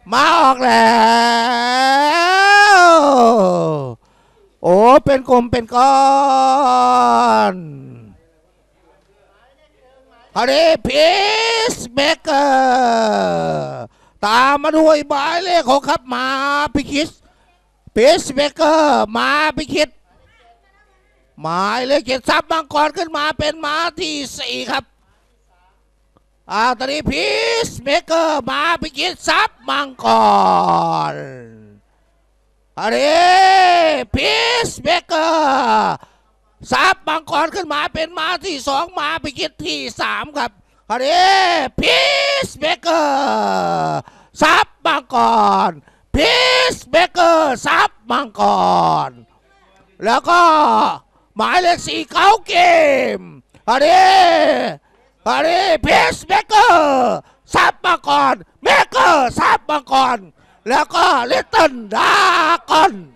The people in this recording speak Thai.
มาออกแล้วโอ้เป็นกลมเป็นก้อนฮาริพีสเบเกอร์ตามมาด้วยหมายเลขของครับมาพิคิสพีสเบเกอร์มาพิคิดหมายเลข7ซับมังกรขึ้นมาเป็นม้าที่4ครับตอนนี้พีสเบเกอร์มาพิคิดซับมังกรพีสเบเกอร์ซับมังกรขึ้นมาเป็นม้าที่2มาพิคิดที่3ครับพีสเบเกอร์ซับมังกรพีสเบเกอร์ซับมังกรแล้วก็หมายเลข4เขาเกมพีสเบเกอร์ซับมังกรเบเกอร์ซับมังกรแล้วก็ลิตเติ้ลดากอน